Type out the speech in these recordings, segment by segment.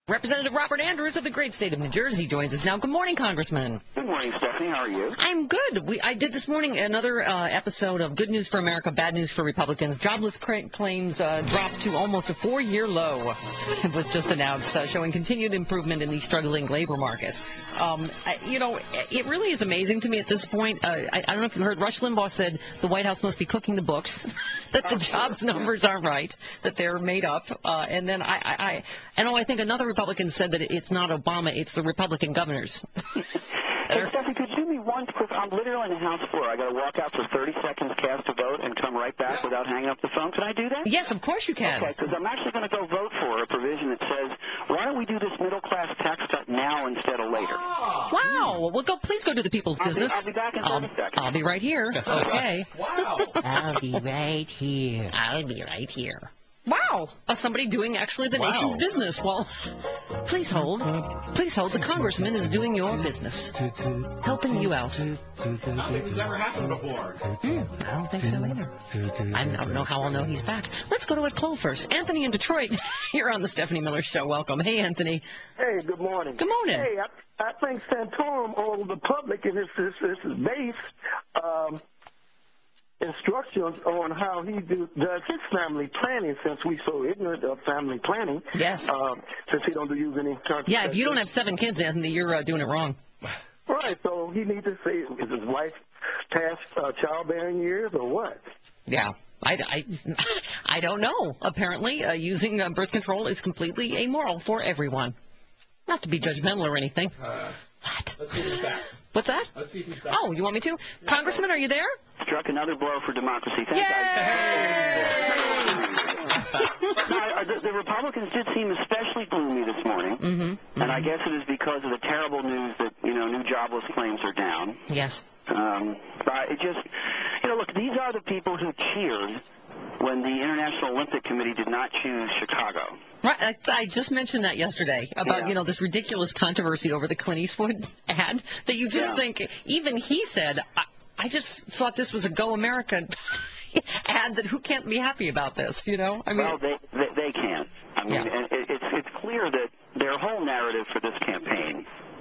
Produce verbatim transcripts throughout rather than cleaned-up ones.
Representative Robert Andrews of the great state of New Jersey joins us now. Good morning, Congressman. Good morning, Stephanie. How are you? I'm good. We, I did this morning another uh, episode of Good News for America, Bad News for Republicans. Jobless claims uh, dropped to almost a four-year low. It was just announced, uh, showing continued improvement in the struggling labor market. Um, I, you know, it really is amazing to me at this point. Uh, I, I don't know if you heard, Rush Limbaugh said the White House must be cooking the books, that the jobs numbers aren't right, that they're made up. Uh, and then I, I, I, and oh, I think another Republican said that it's not Obama, it's the Republican governors. Hey, Stephanie, could you do me one quick? I'm literally on the House floor. I got to walk out for thirty seconds, cast a vote, and come right back without hanging up the phone. Can I do that? Yes, of course you can. Okay, because I'm actually going to go vote for a provision that says, why don't we do this middle-class tax cut now instead of later? Oh, wow. Well, go. Please go do the people's I'll business. Be, I'll be back in I'll, thirty seconds. I'll be right here. Okay. Wow. I'll be right here. I'll be right here. Wow. Uh, somebody doing actually the Wow. nation's business. Well, please hold. Please hold. The congressman is doing your business. Helping you out. I don't think this has ever happened before. Hmm, I don't think so either. I don't know how I'll know he's back. Let's go to a call first. Anthony in Detroit. You're on the Stephanie Miller Show. Welcome. Hey, Anthony. Hey, good morning. Good morning. Hey, I, I think Santorum on the public and his, his, his base um, instructions on how he do, does his family planning, since we so ignorant of family planning. Yes. Um, since he don't use any contraception. Yeah, if you don't have seven kids, Anthony, you're uh, doing it wrong. Right, so he needs to say, is his wife past uh, childbearing years or what? Yeah. I, I, I don't know. Apparently, uh, using uh, birth control is completely amoral for everyone. Not to be judgmental or anything. Uh, What? let's see if he's back. What's that? Let's see if he's back. Oh, you want me to? Congressman, are you there? Struck another blow for democracy. Thank Yay! Now, the, the Republicans did seem especially gloomy this morning, Mm-hmm. Mm-hmm. and I guess it is because of the terrible news that, you know, new jobless claims are down. Yes. Um, but it just, you know, look, these are the people who cheered when the International Olympic Committee did not choose Chicago. Right. I, I just mentioned that yesterday about, Yeah. you know, this ridiculous controversy over the Clint Eastwood ad that you just Yeah. think, even he said, I, I just thought this was a Go America ad, that who can't be happy about this, you know? I mean, Well, they they, they can't. I mean, Yeah. and it, it's it's clear that their whole narrative for this campaign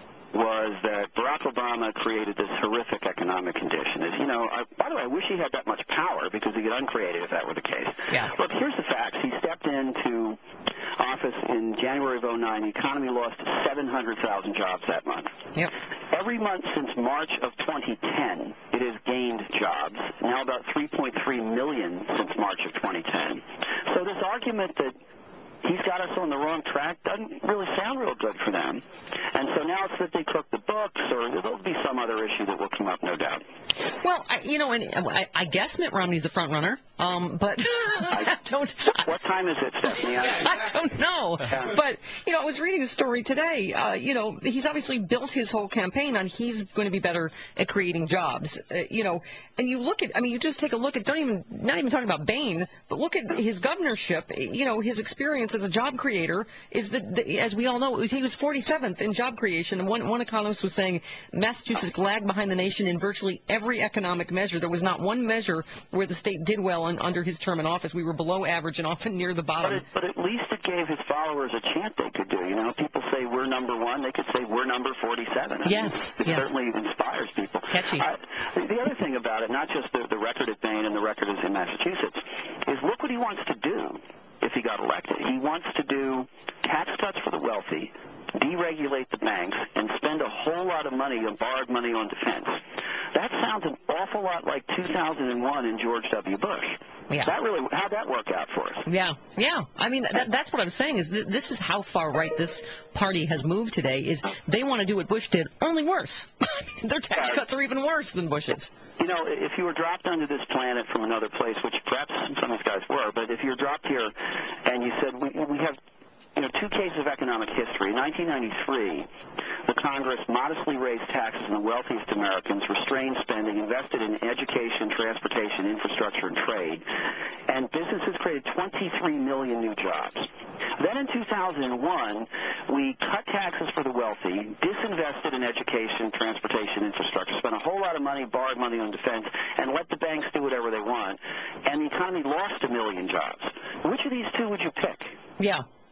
was that Barack Obama created this horrific economic condition. As you know, I, by the way, I wish he had that much power, because he could uncreate it if that were the case. Yeah. Look, here's the facts. He stepped into office in January of oh nine. The economy lost seven hundred thousand jobs that month. Yep. Every month since March of twenty ten, it has gained jobs, now about three point three million since March of twenty ten. So this argument that he's got us on the wrong track doesn't really sound real good for them. And so now it's that they cook the books, or there'll be some other issue that will come up, no doubt. Well, I, you know, and I, I guess Mitt Romney's the front runner, um, but I don't. I, What time is it, Stephanie? I, I don't know. But, you know, I was reading a story today. Uh, you know, he's obviously built his whole campaign on he's going to be better at creating jobs. Uh, you know, and you look at, I mean, you just take a look at, don't even, not even talking about Bain, but look at his governorship. You know, his experience as a job creator is that, the, as we all know, he was forty-seventh in job creation. And one, one economist was saying Massachusetts lagged behind the nation in virtually every economic measure. There was not one measure where the state did well in, under his term in office. We were below average and often near the but, bottom. it, but at least it gave his followers a chant they could do. You know, people say we're number one. They could say we're number forty-seven. I Yes, mean, it yes. certainly inspires people. Catchy. Uh, the, the other thing about it, not just the, the record at Bain and the record is in Massachusetts, is look what he wants to do if he got elected. He wants to do tax cuts for the wealthy, deregulate the banks, and spend a whole lot of money on borrowed money on defense. That sounds an awful lot like two thousand one in George W. Bush. Yeah. That really, how'd that work out for us? Yeah, yeah. I mean, that, that's what I'm saying is th- this is how far right this party has moved today. Is they want to do what Bush did, only worse. Their tax cuts are even worse than Bush's. You know, if you were dropped onto this planet from another place, which perhaps some of these guys were, but if you're dropped here and you said, we, we have, you know, two cases of economic history. In nineteen ninety-three, the Congress modestly raised taxes on the wealthiest Americans, restrained spending, invested in education, transportation, infrastructure, and trade, and businesses created twenty-three million new jobs. Then in two thousand one, we cut taxes for the wealthy, disinvested in education, transportation, infrastructure, spent a whole lot of money, borrowed money on defense, and let the banks do whatever they want, and the economy lost a million jobs. Which of these two would you pick? Yeah.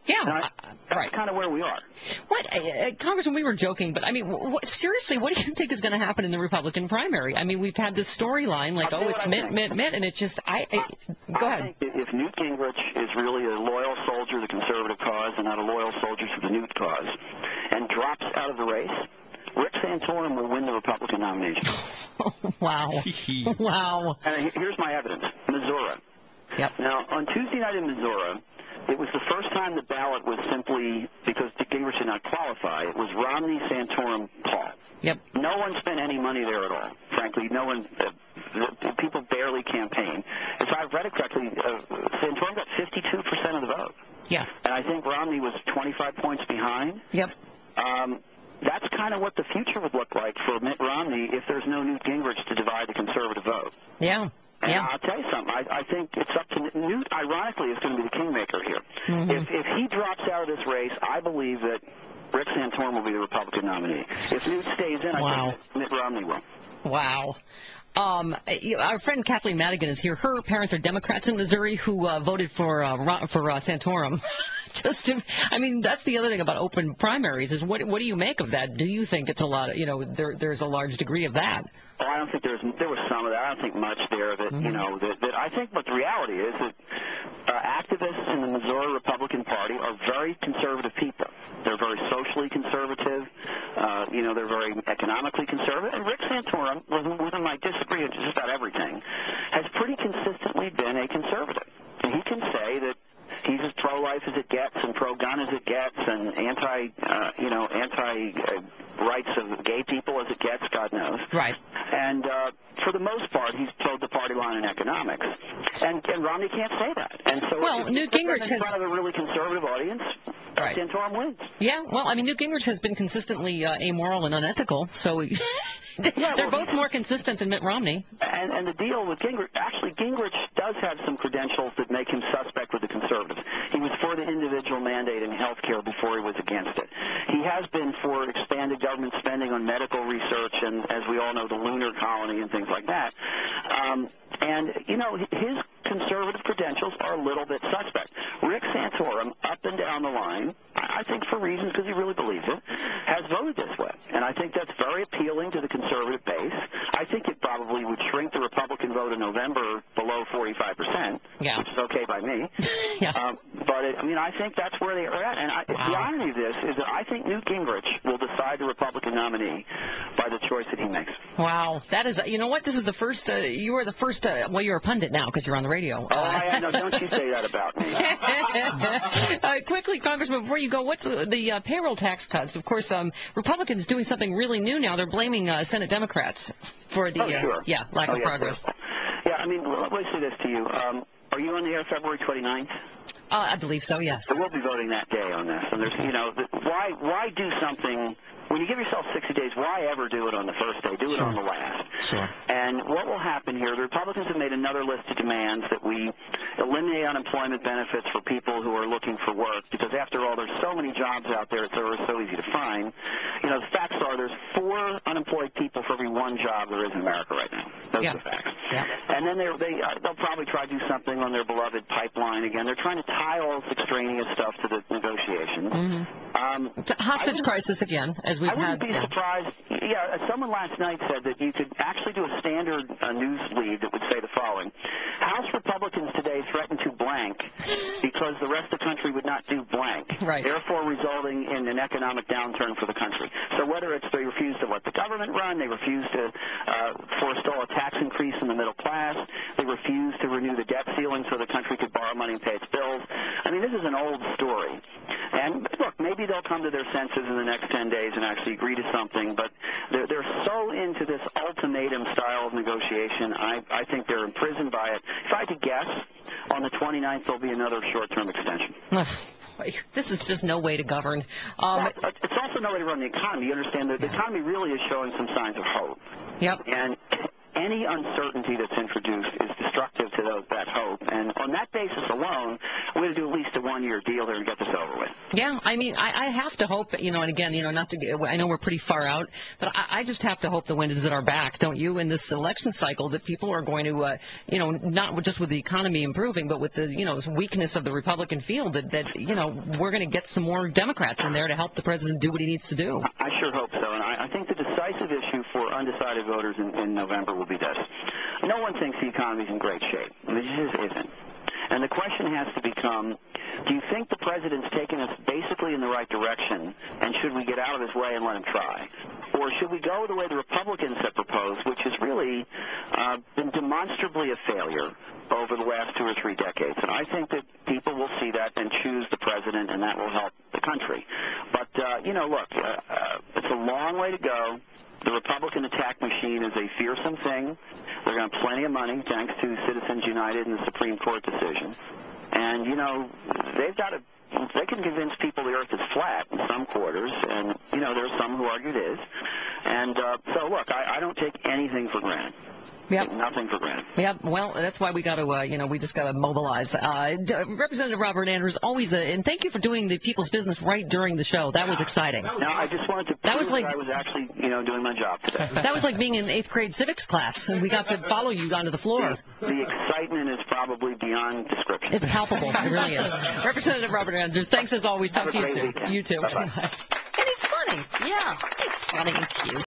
Yeah, And I, uh, that's right. kind of where we are. What, uh, uh, Congressman, we were joking, but I mean, what, seriously, what do you think is going to happen in the Republican primary? I mean, we've had this storyline like, I'll oh, tell you it's what I Mitt, think. Mitt, Mitt, and it's just, I, I go I ahead. think if Newt Gingrich is really a loyal soldier to the conservative cause and not a loyal soldier to the Newt cause, and drops out of the race, Rick Santorum will win the Republican nomination. Oh, wow. Wow. And here's my evidence. Missouri. Yep. Now, on Tuesday night in Missouri, it was the first time the ballot was simply, because Gingrich did not qualify, it was Romney, Santorum, Paul. Yep. No one spent any money there at all. Frankly, no one, uh, people barely campaigned. If I've read it correctly, uh, Santorum got fifty-two percent of the vote. Yeah. And I think Romney was twenty-five points behind. Yep. Um, that's kind of what the future would look like for Mitt Romney if there's no Newt Gingrich to divide the conservative vote. Yeah. And Yeah. I'll tell you something. I, I think it's up to Newt. Ironically, is going to be the kingmaker here. Mm-hmm. If if he drops out of this race, I believe that Rick Santorum will be the Republican nominee. If Newt stays in, Wow. I think Mitt Romney will. Wow. Um, you- our friend Kathleen Madigan is here. Her parents are Democrats in Missouri who uh, voted for uh, Ro- for uh, Santorum. Just, to, I mean, that's the other thing about open primaries is what what do you make of that? Do you think it's a lot of, you know, there there's a large degree of that? Oh, I don't think there's there was some of that. I don't think much there. That you know that, that I think what the reality is that uh, activists in the Missouri Republican Party are very conservative people. They're very socially conservative. Uh, you know, they're very economically conservative. And Rick Santorum, with with whom I disagree on just about everything, has pretty consistently been a conservative. And he can say that he's as pro-life as it gets and pro-gun as it gets and anti, uh, you know, anti-rights of gay people as it gets, God knows. Right. And uh, for the most part, he's towed the party line in economics. And, and Romney can't say that. And so Well, if Newt you put Gingrich them in has- front of a really conservative audience, Right. Santorum wins. Yeah, well, I mean, Newt Gingrich has been consistently uh, amoral and unethical, so they're both more consistent than Mitt Romney. And, and the deal with Gingrich, actually, Gingrich does have some credentials that make him suspect with the conservatives. He was for the individual mandate in health care before he was against it. He has been for expanded government spending on medical research and, as we all know, the lunar colony and things like that. Um, and, you know, his conservative credentials are a little bit suspect. Rick Santorum, up and down the line, I think for reasons because he really believes it, has voted this way. And I think that's very appealing to the conservative base. I think it probably would shrink the Republican vote in November below forty-five percent, Yeah. which is okay by me. Yeah. Um, but, it, I mean, I think that's where they are at. And I, Wow. the irony of this is that I think Newt Gingrich will decide the Republican nominee by the choice that he makes. Wow, that is, you know what, this is the first, uh, you are the first, uh, well, you're a pundit now because you're on the radio. Oh, I, no, don't you say that about me. uh, quickly, Congressman, before you go, what's the, the uh, payroll tax cuts? Of course, um, Republicans doing something really new now. They're blaming uh, Senate Democrats for the Oh, sure. uh, yeah lack oh, of yeah, progress. sure. Yeah, I mean, let me say this to you. Um, are you on the air February twenty-ninth? Uh, I believe so. Yes. So we'll be voting that day on this. And there's, you know, th- why why do something when you give yourself sixty days? Why ever do it on the first day? Do it Sure. on the last. Sure. And what will happen here? The Republicans have made another list of demands that we eliminate unemployment benefits for people who are looking for work, because after all, there's so many jobs out there; it's so easy to find. You know, the facts are there's four unemployed people for every one job there is in America right now. Those Yeah. are the facts. Yeah. And then they're, they uh, they'll probably try to do something on their beloved pipeline again. They're trying to tie all this extraneous stuff to the negotiations. Mm-hmm. Um, It's a hostage crisis again, as we've I wouldn't had. be yeah. surprised. Yeah, uh, someone last night said that you could actually do a standard uh, news lead that would say the following: House Republicans today threaten to blank because the rest of the country would not do blank, Right. therefore resulting in an economic downturn for the country. So whether it's they refuse to let the government run, they refuse to uh, forestall a tax increase in the middle class, they refuse to renew the debt ceiling so the country could borrow money and pay its bills. I mean, this is an old story. And look, maybe they'll come to their senses in the next ten days and actually agree to something, but they're, they're so into this ultimatum style of negotiation, I, I think they're imprisoned by it. If I had to guess, on the twenty-ninth there'll be another short-term extension. This is just no way to govern. Um, Well, it's also no way to run the economy. You understand that the economy really is showing some signs of hope. Yep. And any uncertainty that's introduced is destructive to those, that hope. And on that basis alone, we're going to do at least a one-year deal here and get this over with. Yeah, I mean, I, I have to hope, you know, and again, you know, not to get, I know we're pretty far out, but I, I just have to hope the wind is at our back, don't you, in this election cycle, that people are going to, uh, you know, not just with the economy improving, but with the, you know, weakness of the Republican field, that, that you know, we're going to get some more Democrats in there to help the president do what he needs to do. I sure hope so, and I, I think the decisive issue for undecided voters in, in November will be this. No one thinks the economy's in great shape. It just isn't. And the question has to become, do you think the president's taking us basically in the right direction, and should we get out of his way and let him try? Or should we go the way the Republicans have proposed, which has really uh, been demonstrably a failure over the last two or three decades? And I think that people will see that and choose the president, and that will help the country. But, uh, you know, look, uh, uh, it's a long way to go. The Republican attack machine is a fearsome thing. They're going to have plenty of money, thanks to Citizens United and the Supreme Court decision. And, you know, they've got to, they can convince people the earth is flat in some quarters, and, you know, there's some who argue it is. And uh, so, look, I, I don't take anything for granted. Yep. Nothing for granted. Yep. Well, that's why we got to, uh, you know, we just got to mobilize. Uh, D- Representative Robert Andrews, always, a, and thank you for doing the people's business right during the show. That was exciting. That was Now, I awesome. just wanted to That prove was like- that I was actually, you know, doing my job today. That was like being in eighth grade civics class, and we got to follow you onto the floor. The excitement is probably beyond description. It's palpable. It really is. Representative Robert Andrews, thanks as always. Talk Have to a you great soon. weekend. You too. Bye-bye. And he's funny. Yeah. He's funny and cute.